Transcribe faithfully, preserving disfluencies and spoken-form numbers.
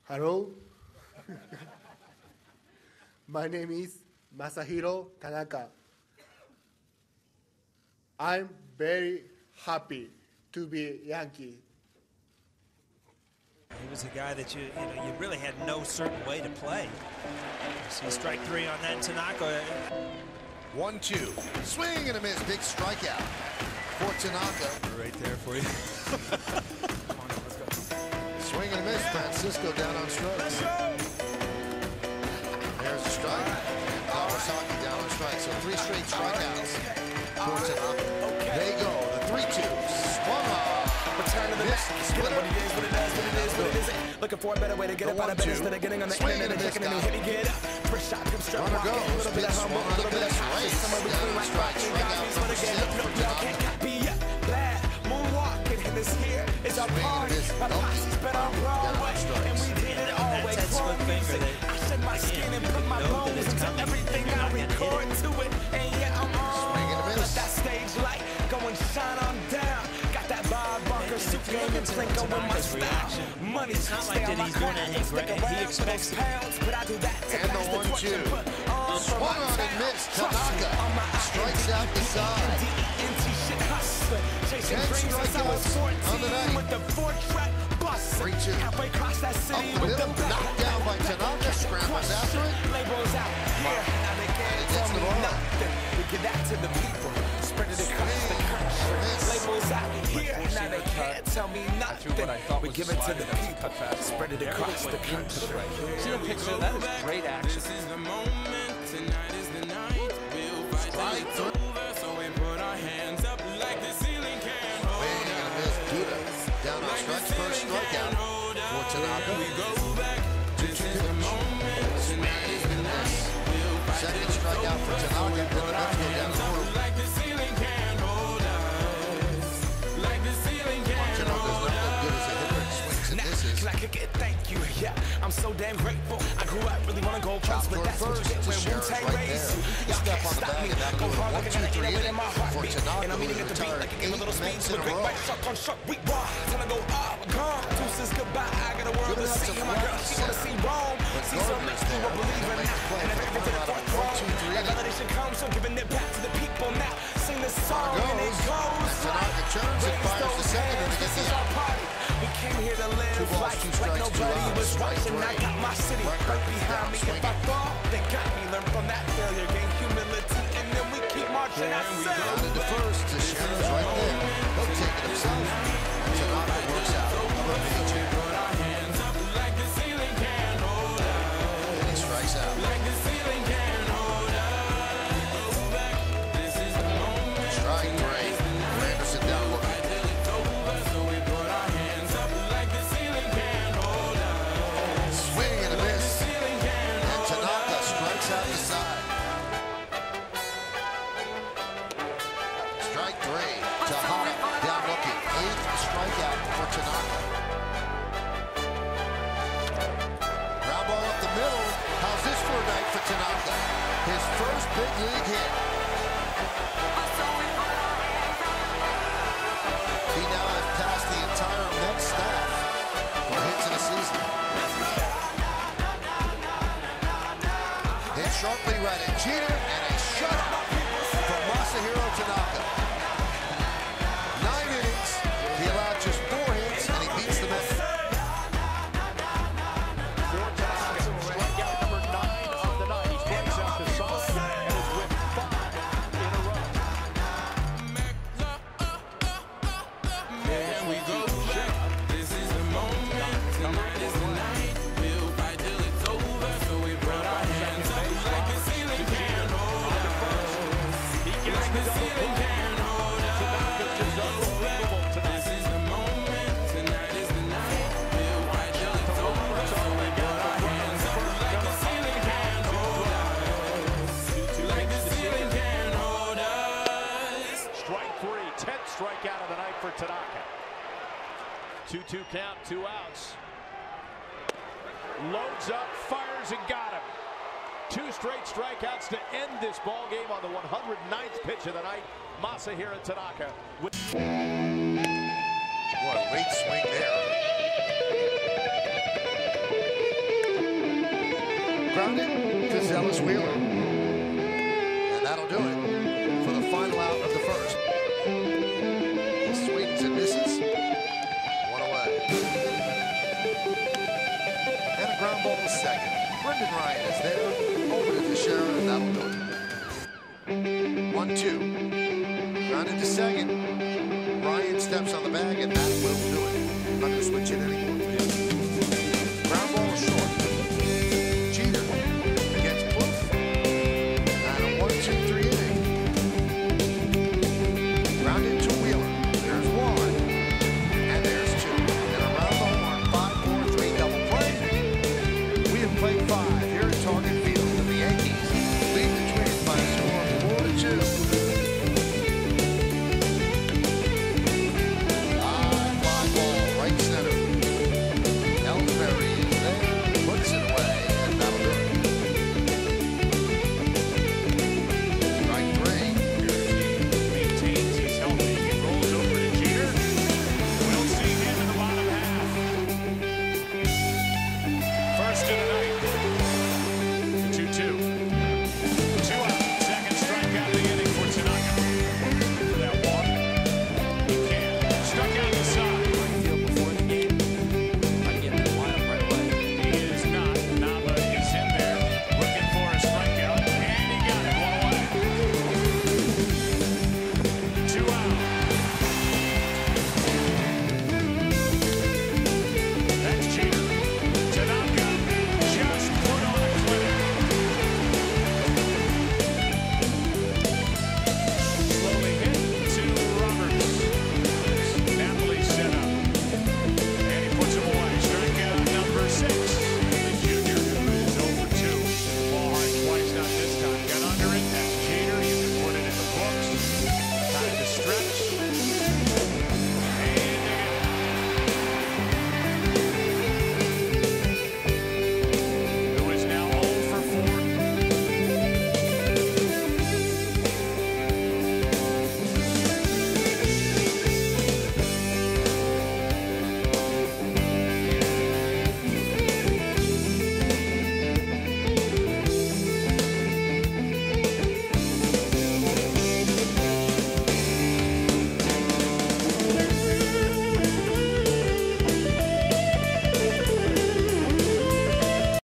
Hello. My name is Masahiro Tanaka. I'm very happy to be Yankee. He was a guy that you, you know, you really had no certain way to play. See strike three on that Tanaka. One, two. Swing and a miss. Big strikeout for Tanaka. Right there for you. Swing and a miss. Francisco down on strikes. There's a strike. Kawasaki down on strikes. So three straight strikeouts for Tanaka. They go. The three two. Swung on. Return to the Miss. What it is, what it is, what it is, what it isn't. Looking for a better way to get up out of bed instead of getting on the internet and taking a new hit. Get up. First shot, come straight walking. A little bit of humble, a little bit of high. Somewhere between like rocking guys. But again, no, y'all can't copy yet. Bad moonwalking, and this here is our party. My posse's been on Broadway, and we did it always for music. I shed my skin and put my bones into everything I record to it. And yeah, I'm on. Let that stage light go and shine on down. Got that Bob Barker suit game and Plinko with my style. Money's not like that he's doing anything great. He expects it. But I do that to And the one two. Swung on and missed. Tanaka strikes out the side. Ten strikeouts on the night. With the four-track bus. three two. Halfway across that city Up the with the middle. Knocked down by Tanaka. Scrambles after it. Labels out here. Now they can't tell me nothing. We give that to the people. Spread it across the country. Labels out here. Now they can't tell me nothing. We give it to the people. Spread it across the country. See the picture? That is great action. This is the moment. Tonight is the night. We'll fight till it's over. So we put our hands up like the ceiling can hold us. Duda down on strikes. First strikeout for Tanaka. We go back. This is the moment. Tonight is the night. We'll fight Second strikeout for Tanaka. Then the Mets go down the road. like the ceiling can hold us. Like the ceiling can Tanaka's not that good as a hitter and swings and misses. Can I kick it? Thank you. Yeah, I'm so damn grateful. I grew up really wanna go first, but that's what you get when Wu-Tang raised you. Y'all Step can't on the stop bag me. and that Go goes hard one, like two, an three ain't in inning my for heartbeat. Tanaka, And I'm eating who at the beat like I give a little retired speech eight with a Mets in great a right row. shuck on shuck. We raw. Time to go up, gone. Deuces goodbye. I got a world to see. And my girl, she wanna see Rome. See so next to a believer now. And if everything to the fourth row. Like validation comes, so giving it back to the people now. Sing this song and it goes. Tanaka turns and fires the second and This gets is the our out. party. We came here to live Two balls, life two like strikes, two nobody outs. was Strike watching. I three. got my city right behind me. If I fall, they got me. Learn from that failure, gain humility, and then we keep marching ourselves. Down to first. Teixeira's right there. He'll take it himself. Tanaka works out. Another pitch. put our hands up like the ceiling can hold us. And he strikes out. Like the ceiling can hold us. Go back. This is the moment. Strike three. Anderson down looking. Till it's over. So we put our hands up like the ceiling can hold us. Swing and a miss. Ceiling can And Tanaka strikes out the side. Strike three. Tahada down looking. Eighth strikeout for Tanaka. Ground ball up the middle. How's this for a night for Tanaka? His first big league hit. He now has passed the entire Mets staff for hits in a season. Hit sharply right at Jeter, and a shutout from Masahiro Tanaka. Nine innings, he allowed just four hits, and he beats the Mets. Strikeout number nine on the night. He strikes out the side and is with five in a row. Here we go back. This is the moment. Tonight is the night. We'll fight till it's over. So we put our hands up like the ceiling can hold us. Like the ceiling can hold us. This is the moment. Tonight is the night. We'll fight till it's over. So we put our hands up like the ceiling can hold us. Like the ceiling can hold us. Strike three, tenth strikeout of the night for Tanaka. two two count, two outs. Loads up, fires, and got him. Two straight strikeouts to end this ball game on the one hundred ninth pitch of the night. Masahiro Tanaka. What a late swing there. grounded to Zealous Wheeler. And that'll do it for the final out of the first. Swings and misses. One away. And a ground ball to second. Brendan Ryan is there. Over to Teixeira, and that'll do it. One, two. Grounded to second. Ryan steps on the bag, and that will do it. Not going to switch it anymore. Ground ball is short. Jeter against Kloof. And a one, two, three inning. Grounded to Wheeler. There's one. And there's two. And around the horn, five, four, three, double play. We have played five here at Target Field. And the Yankees lead the Twins by a score of four to two. Right center. Ellsbury is there, puts it away, and that'll do it. Strike three. Maintains he's healthy. He rolls over to Jeter. We'll see him in the bottom half. First to the